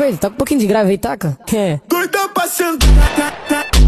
respeito, tá com um pouquinho de grave aí, taca. Doida pra sentar.